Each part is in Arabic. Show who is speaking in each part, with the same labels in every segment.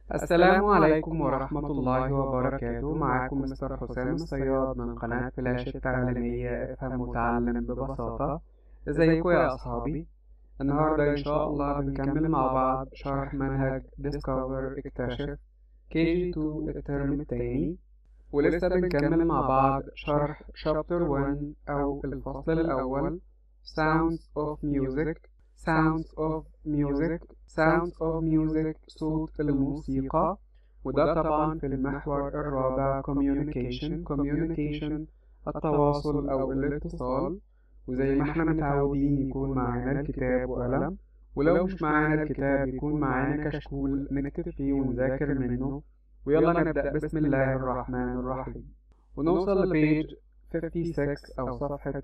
Speaker 1: السلام عليكم ورحمة الله وبركاته. معاكم مستر حسام الصياد من قناة فلاش التعليمية افهم وتعلم ببساطة. ازيكم يا أصحابي؟ النهاردة إن شاء الله بنكمل مع بعض شرح منهج Discover اكتشف KG2 الترم التاني، ولسه بنكمل مع بعض شرح Chapter 1 أو الفصل الأول Sounds of Music. Sounds of Music Sounds of Music صوت الموسيقى، وده طبعا في المحور الرابع Communication التواصل أو الاتصال. وزي ما احنا متعودين يكون معانا الكتاب وقلم، ولو مش معانا الكتاب يكون معانا كشكول نكتب فيه ونذاكر منه. ويلا نبدأ بسم الله الرحمن الرحيم، ونوصل لبيج 56 أو صفحة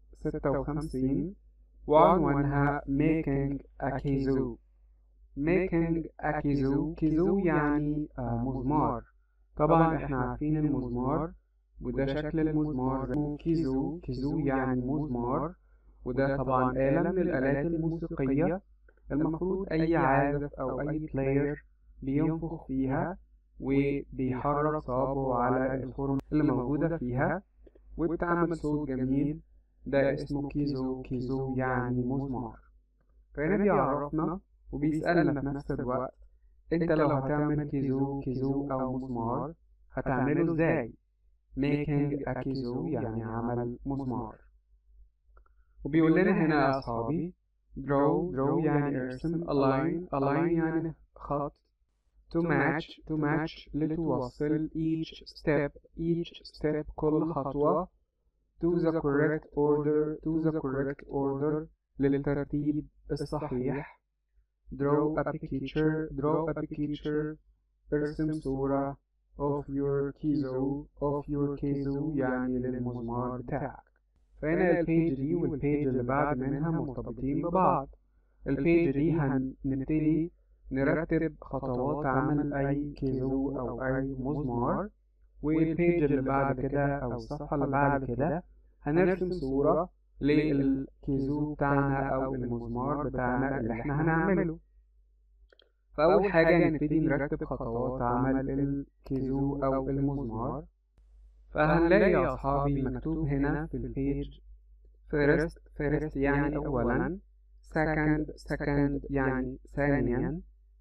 Speaker 1: 56 وعنوانها Making a Kazoo. Making a Kazoo. كيزو يعني مزمار. طبعا احنا عارفين المزمار، وده شكل المزمار اسمه كيزو. كيزو يعني مزمار، وده طبعا آلة من الآلات الموسيقية. المفروض أي عازف أو أي بلاير بينفخ فيها وبيحرك صوابعه على الخرم اللي موجودة فيها وبتعمل صوت جميل. ده اسمه كيزو. كيزو يعني مزمار. فهنا بيعرفنا وبيسألنا في نفس الوقت، انت لو هتعمل كيزو أو مزمار هتعمله ازاي؟ making a kazoo يعني عمل مزمار. وبيقول لنا هنا يا أصحابي draw يعني ارسم، align يعني خط، to match لتوصل each step كل خطوة to the correct order للترتيب الصحيح. draw a picture ارسم صورة of your kazoo يعني للمزمار بتاعك. فهنا البيج دي والبيج اللي بعد منها مرتبطين ببعض. البيج دي هنبتدي نرتب خطوات عمل أي كيزو أو أي مزمار، والبيج اللي بعد كده أو الصفحة اللي بعد كده هنرسم صورة للكيزو بتاعنا أو المزمار بتاعنا اللي احنا هنعمله. فأول حاجة هنبتدي نرتب خطوات عمل الكيزو أو المزمار. فهنلاقي يا أصحابي مكتوب هنا في البيج first يعني أولا، second يعني ثانيا،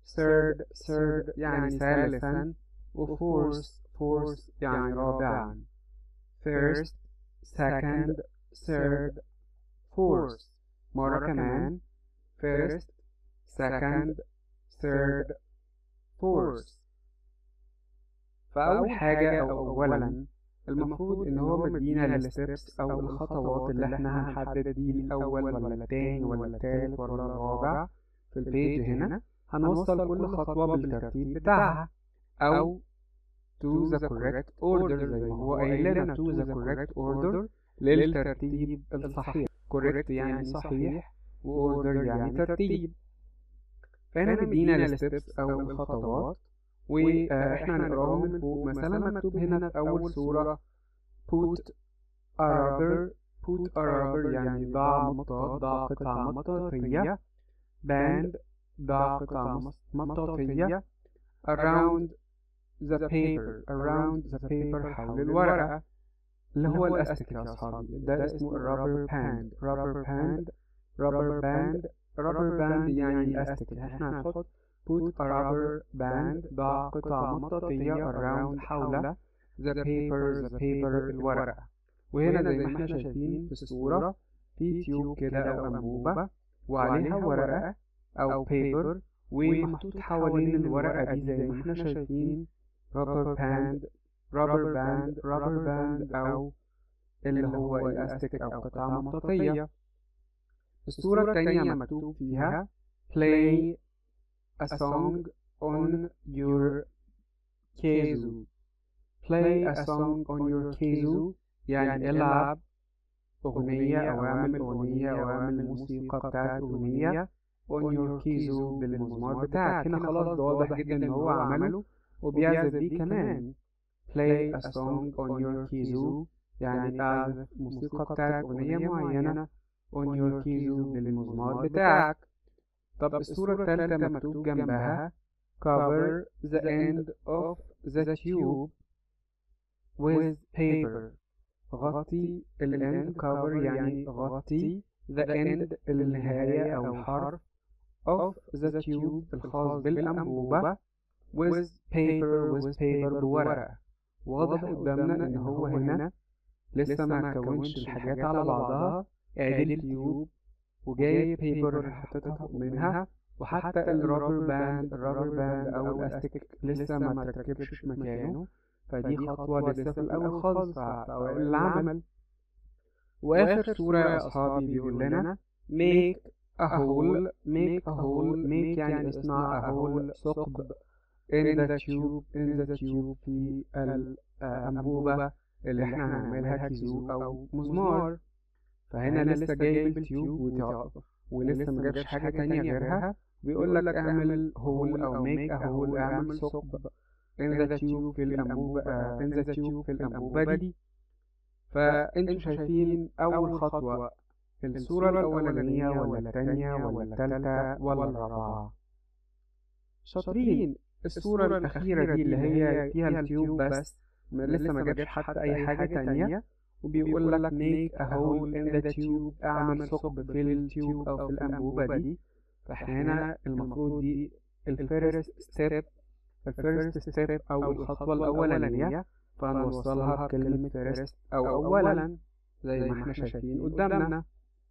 Speaker 1: third يعني ثالثا، fourth يعني رابعا. first second third fourth. مرة كمان first second third fourth. فأول حاجة أو أولا المفروض إن هو مدينا الستبس أو الخطوات اللي احنا هنحدد دي الأول ولا التاني ولا التالت ولا الرابع. في البيج هنا هنوصل كل خطوة بالترتيب بتاعها أو to the correct order زي ما هو قايل لنا to the correct order للترتيب الصحيح. correct يعني صحيح و order يعني ترتيب. فهنا مدينا الستبس أو الخطوات واحنا هنقراهم من فوق. مثلا مكتوب هنا في أول صورة put a rubber يعني ضع مطاط، ضع قطعة مطاطية. band ضع قطعة مطاطية. around the paper حول الورقة اللي هو الأستك يا أصحابي. ده اسمه rubber band يعني أستك. احنا هنحط put a rubber band ضع قطعة مطاطية around حول the paper الورقة. وهنا زي ما احنا شايفين في الصورة في تيوب كده أو أنبوبة وعليها ورقة أو paper، ومحطوط حوالين الورقة دي زي ما احنا شايفين rubber band أو اللي هو الأستك أو قطعة مطاطية. الصورة التانية مكتوب فيها play a song on your kazoo. play a song on your kazoo يعني العب أغنية أو اعمل أغنية أو اعمل موسيقى بتاعت أغنية on your kazoo بالمزمار بتاعك. هنا خلاص ده واضح جدا إن هو عمله وبيعزف بيه كمان. play a song on your kazoo يعني اعزف موسيقى بتاعت أغنية معينة on your kazoo بالمزمار بتاعك. طب الصورة التالتة مكتوب جنبها cover the end of the tube with paper. غطي ال end cover يعني غطي the end النهاية أو الحرف of the tube الخاص بالأنبوبة with paper بورقة. واضح قدامنا إن هو هنا لسه ما كونش الحاجات على بعضها، ادي التيوب وجايب بيبر حطيتها منها، وحتى الرابر باند او الاستيك لسه ما تركبش في مكانه، فدي خطوة لسه في الاول خالص في اوائل العمل. واخر صورة يا اصحابي بيقول لنا make a hole يعني اصنع a hole ثقب in the tube في الأنبوبة اللي احنا هنعملها كيزو أو مزمار. فهنا لسه جايب التيوب ولسه مجابش حاجة تانية غيرها، بيقولك اعمل هول أو make a hole، اعمل ثقب in the tube في الأنبوبة دي. فانتوا شايفين أول خطوة الصورة الأولانية ولا التانية ولا التالتة ولا الرابعة؟ شاطرين. الصورة الأخيرة دي اللي هي فيها التيوب بس، لسه ما جابش حتى أي حاجة تانية، وبيقول لك make a hole in the tube، أعمل ثقب في التيوب أو في الأنبوبة دي. فإحنا هنا المفروض دي الفيرست ستيب أو الخطوة الأولانية، فنوصلها بكلمة فيرست أو أولا زي ما احنا شايفين قدامنا.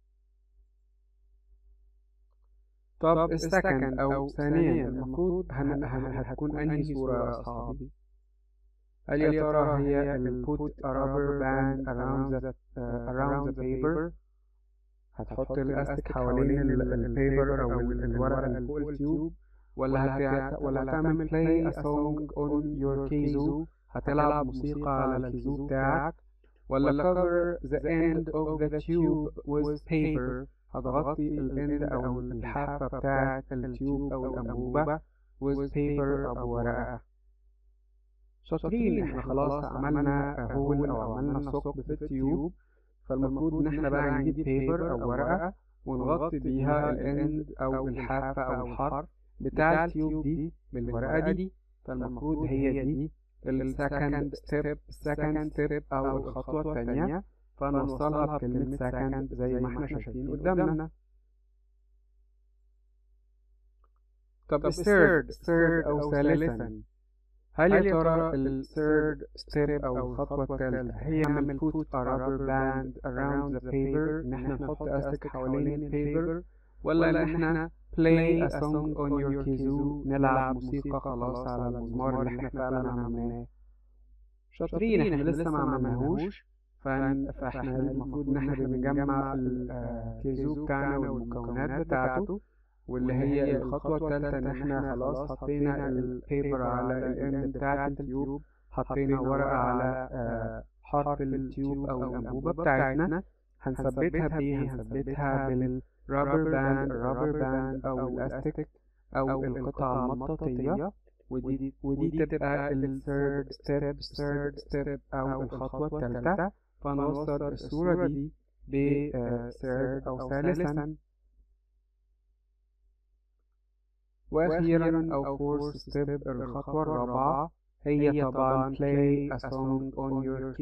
Speaker 1: طب السكند أو ثانيا المفروض هتكون أنهي صورة يا أصحابي؟ هل يا ترى هي put a rubber band around the paper، هتحط الأستك حوالين البيبر أو الورقة اللي فوق التيوب، ولا هتعمل play a song on your kazoo، هتلعب موسيقى على الكيزو بتاعك، ولا cover the end of the tube with paper، هتغطي الاند أو الحافة بتاعة التيوب أو الأنبوبة with paper أو ورقة. شاطرين. احنا خلاص عملنا هول أو عملنا ثقب في التيوب، فالمفروض إن احنا بقى نجيب paper أو ورقة ونغطي بيها الاند أو الحافة أو الحرف بتاع التيوب دي بالورقة دي. فالمفروض هي دي السكند ستيب أو الخطوة الثانية، فنوصلها بكلمة second زي ما احنا شايفين قدامنا. طب الثيرد أو ثالثا، هل يا ترى الثيرد ستيب أو الخطوة الثالثة هي نعمل put a rubber band around the paper، إن احنا نحط أستك حوالين البيبر، ولا إن احنا play a song on your kazoo، نلعب موسيقى خلاص على المزمار اللي احنا فعلا عملناه؟ شاطرين. احنا لسه ما عملناهوش، فاحنا المفروض ان احنا بنجمع الكيزو بتاعنا والمكونات بتاعته، واللي هي الخطوة الثالثة ان احنا خلاص حطينا البيبر على الاند بتاعة التيوب، حطينا ورقة على حرف التيوب او الانبوبة بتاعتنا. هنثبتها بايه؟ هنثبتها بالرابر باند او الاستيك او القطعة المطاطية، ودي تبقى الثيرد ستيب أو الخطوة الثالثة. فنوصل الصورة دي بثيرد أو ثالثا. وأخيرا أو فورث ستيب الخطوة الرابعة هي طبعا play a song on your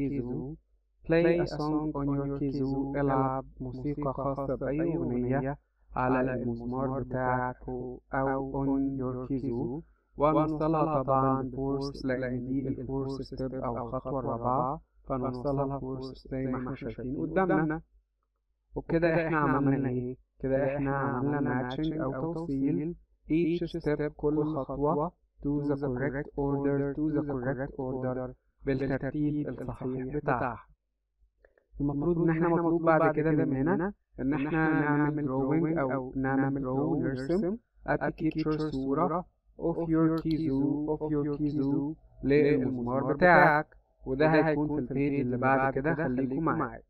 Speaker 1: kazoo، العب موسيقى خاصة بأي أغنية على المزمار بتاعك أو on your kazoo، ونوصلها طبعا فورس لأن دي الفورس ستيب أو الخطوة الرابعة، فنوصلها فورس زي ما احنا شايفين قدامنا. وبكده احنا عملنا ايه؟ كده احنا عملنا ماتشنج أو توصيل each step كل خطوة to the correct order بالترتيب الصحيح بتاعها. المفروض ان احنا مطلوب بعد كده مننا ان احنا نعمل drawing أو نعمل نرسم a picture صورة of your kazoo للمزمار بتاعك، وده هيكون في البيج اللي بعد كده. خليكم معايا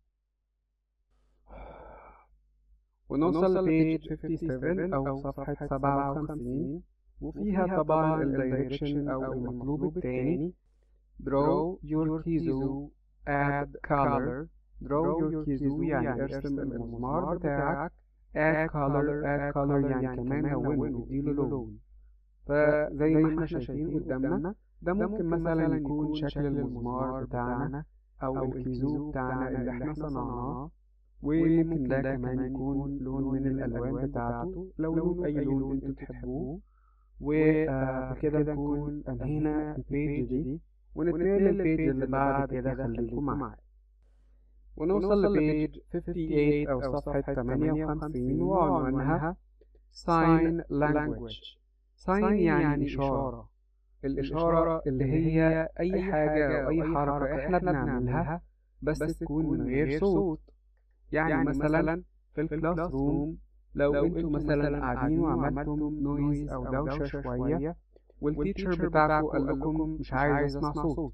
Speaker 1: ونوصل لبيج 57 أو صفحة 57، وفيها طبعا الدايركشن أو المطلوب التاني draw your kazoo add color. يعني ارسم المزمار بتاعك. add color يعني كمان لونه اديله لون. فزي ما احنا شايفين قدامنا، ده ممكن مثلا يكون شكل المزمار بتاعنا أو الكيزو بتاعنا اللي احنا صنعناه، وممكن ده كمان يكون لون من الألوان بتاعته، لو لون أي لون انتوا تحبوه. وبكده نكون أنهينا البيج دي، ونتنقل للبيج اللي بعد كده. خليكم معايا ونوصل لبيج 58 أو صفحة 58، وعنوانها Sign Language. Sign يعني إشارة. الإشارة اللي هي أي حاجة أو أي حركة إحنا بنعملها بس تكون من غير صوت. يعني مثلا في الكلاس روم، لو انتوا مثلا قاعدين وعملتم نويز أو دوشة شوية، والتيتشر بتاعكم قال لكم مش عايز أسمع صوت،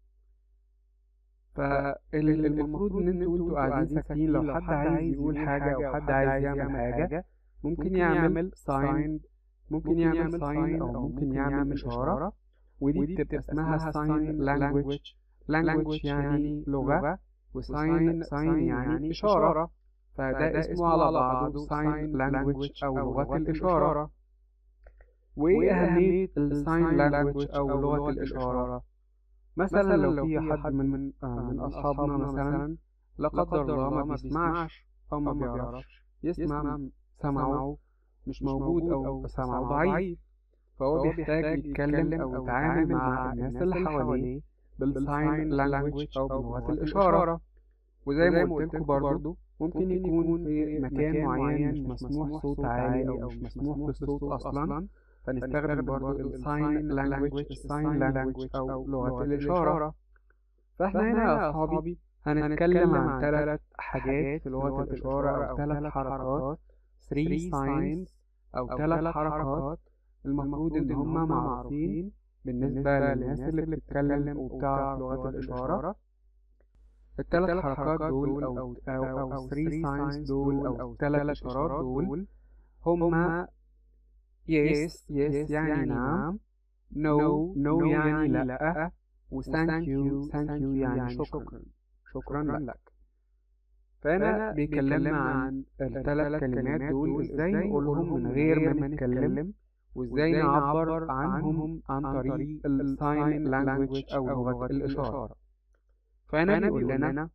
Speaker 1: فالمفروض ان انتوا قاعدين ساكتين. لو حد عايز يقول حاجة او حد عايز يعمل حاجة، ممكن يعمل ساين، او ممكن يعمل اشارة، ودي بتبقى اسمها ساين لانجويج. لانجويج يعني لغة، وساين يعني اشارة، فده اسمه على بعضه ساين لانجويج او لغة الاشارة. وايه اهمية الساين لانجويج او لغة الاشارة؟ مثلا لو في حد من أصحابنا مثلا لا قدر الله ما بيسمعش أو ما بيعرفش يسمع، سمعه مش موجود أو سمعه ضعيف، فهو بيحتاج يتكلم أو يتعامل مع الناس اللي حواليه بالساين لانجويج أو بلغة الإشارة. وزي ما قلت لكم برضه، ممكن يكون في مكان معين مش مسموح صوت عالي أو مش مسموح بالصوت أصلا، فنستخدم برضو الساين لانجويج أو لغة الإشارة. فإحنا هنا يا أصحابي هنتكلم عن 3 حاجات في لغة الإشارة، أو 3 حركات، 3 signs أو 3 حركات المفروض إن هما معروفين بالنسبة للناس اللي بتتكلم وبتعرف لغة الإشارة. ال3 حركات دول أو 3 signs دول أو 3 إشارات دول هما yes يعني نعم، no يعني لأ، و thank you يعني شكرا لك. فهنا بيكلمنا عن ال3 كلمات دول، ازاي نقولهم من غير ما نتكلم، وازاي نعبر عنهم عن طريق الساين لانجويج او لغة الإشارة. فهنا بيقول لنا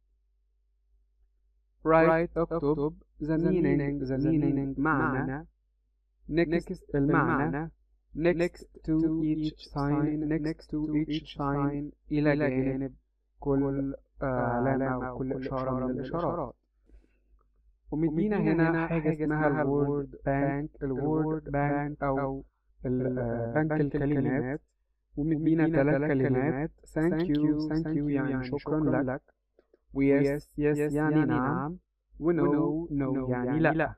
Speaker 1: write اكتب the meaning معنى، next المعنى next to each sign إلى جانب كل علامة أو كل إشارة من الإشارات. ومدينا هنا حاجة اسمها الوورد بانك أو بنك الكلمات، ومدينا 3 كلمات thank you يعني شكرا لك، ويس يعني نعم، ونو يعني لأ.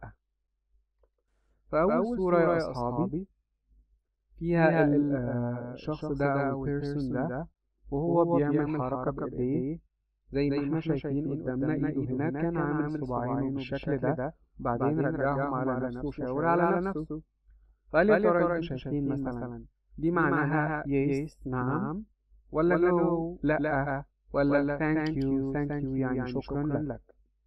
Speaker 1: فأول صورة يا أصحابي فيها الشخص ده أو البيرسون ده وهو بيعمل حركة بإيديه، زي ما احنا شايفين قدامنا. إيده هنا كان عامل صباعينه بالشكل ده، بعدين رجعهم على نفسه وشاور على نفسه. فقال يا ترى انتوا شايفين مثلا دي معناها يس نعم، ولا نو لأ، ولا thank you يعني شكرا لك؟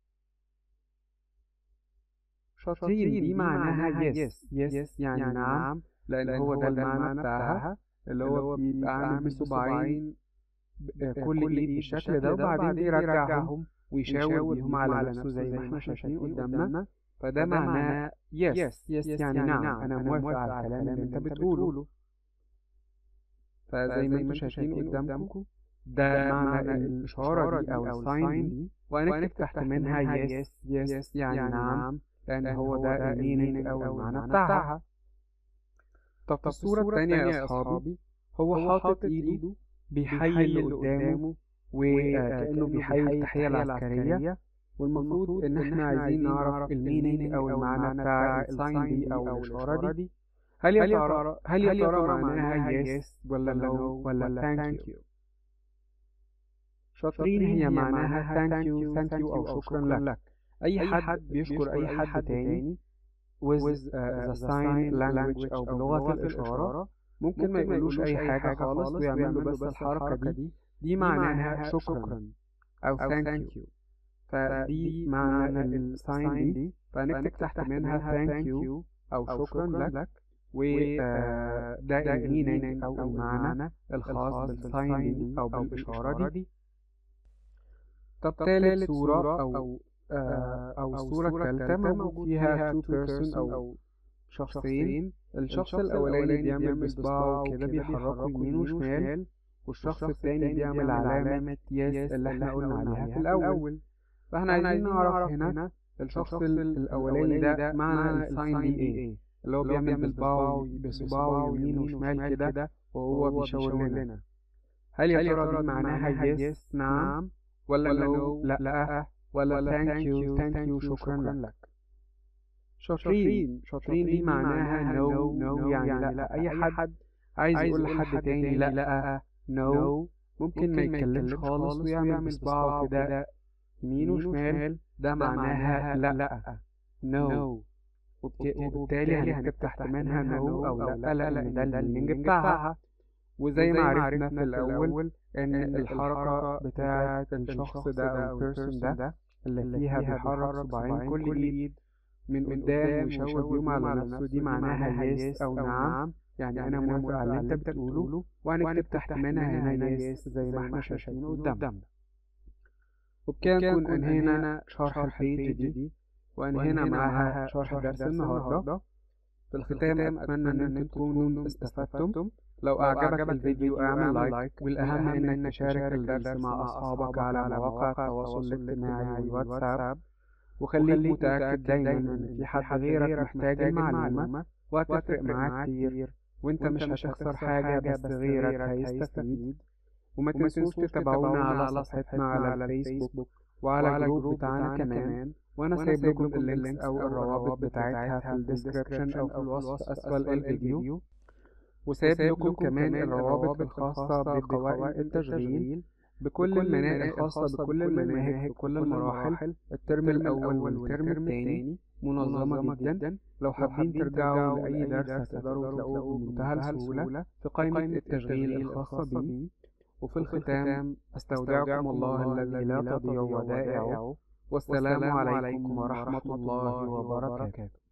Speaker 1: شاطرين. دي معناها يس يعني نعم، لأن هو ده المعنى بتاعها، اللي هو بيبقى عامل بصباعين كل إيد بالشكل ده، وبعدين بيرجعهم ويشاور بيهم على نفسه زي ما احنا شايفين قدامنا. فده معناه يس يعني نعم، أنا موافق على الكلام اللي أنت بتقوله. فزي ما انتوا شايفين قدامكم ده معنى الإشارة دي أو الساين دي، وهنكتب تحت منها يس يعني نعم، لأن هو ده المينينج أو المعنى بتاعها. طب في الصورة التانية يا أصحابي، هو حاطط إيده بيحيي اللي قدامه، وكأنه بيحيي التحية العسكرية. والمفروض إن احنا عايزين نعرف المينينج أو المعنى بتاع الساين دي أو الإشارة دي. هل يا ترى معناها يس ولا نو ولا ثانك يو؟ شاطرين. هي معناها ثانك يو أو شكرا لك. أي حد بيشكر أي حد تاني with the sign language أو بلغة الإشارة، ممكن ما يقولوش أي حاجة خالص ويعملوا بس الحركة دي معناها شكرا أو thank you. فدي معنى الساين دي، فنكتب تحت منها thank you أو شكرا لك، و ده المينينج أو المعنى الخاص بالساين دي أو بالإشارة دي. طب تالت صورة أو الصورة التالتة موجود فيها two person أو شخصين. الشخص الأولاني بيعمل بصباعه كده بيحركه يمين وشمال، والشخص التاني بيعمل علامة يس اللي احنا قلنا عليها في الأول. فاحنا عايزين نعرف هنا الشخص الأولاني ده معنى الساين دي ايه، اللي هو بيعمل بصباعه يمين وشمال كده وهو بيشاور لنا. هل يا ترى دي معناها يس نعم، ولا نو لأ، ولا ثانك يو شكرا لك؟ شاطرين دي معناها نو يعني لأ. أي حد عايز يقول لحد تاني لأ نو ممكن ما يتكلمش خالص ويعمل بصباعه كده يمين وشمال، ده معناها لأ نو. وبالتالي هنكتب تحت منها نو أو لأ لأن ده المينينج بتاعها. وزي ما عرفنا في الأول إن الحركة بتاعة الشخص ده أو البيرسون ده اللي فيها بيحرك صباعين كل إيد من قدام ويشاور بيهم على نفسه، دي معناها يس أو نعم، يعني أنا موافق على اللي أنت بتقوله. وهنكتب تحت منها هنا يس زي ما احنا شايفين قدامنا. وبكده نكون أنهينا شرح البيج دي وأنهينا معاها شرح درس النهاردة. في الختام أتمنى إن انتم تكونوا استفدتم. لو أعجبك الفيديو اعمل لايك، والأهم إنك تشارك الدرس مع أصحابك على مواقع التواصل الاجتماعي والواتساب. وخليك متأكد دايما إن في حد غيرك محتاج المعلومة وهتفرق معاك كتير، وانت مش هتخسر حاجة بس غيرك هيستفيد. وما تنسوش تتابعونا على صفحتنا على الفيسبوك وعلى الجروب بتاعنا كمان، وانا سايب لكم اللينكس او الروابط بتاعتها في الديسكريبشن او في الوصف اسفل الفيديو. وسايب لكم كمان الروابط الخاصة بقوائم التشغيل بكل المناهج الخاصة بكل المناهج بكل المراحل، الترم الأول والترم الثاني، منظمة جدا. لو حابين ترجعوا لأي درس هتقدروا تلاقوه بمنتهى السهولة في قائمة التشغيل الخاصة بيه. وفي الختام أستودعكم الله الذي لا تضيع ودائعه، والسلام عليكم ورحمة الله وبركاته.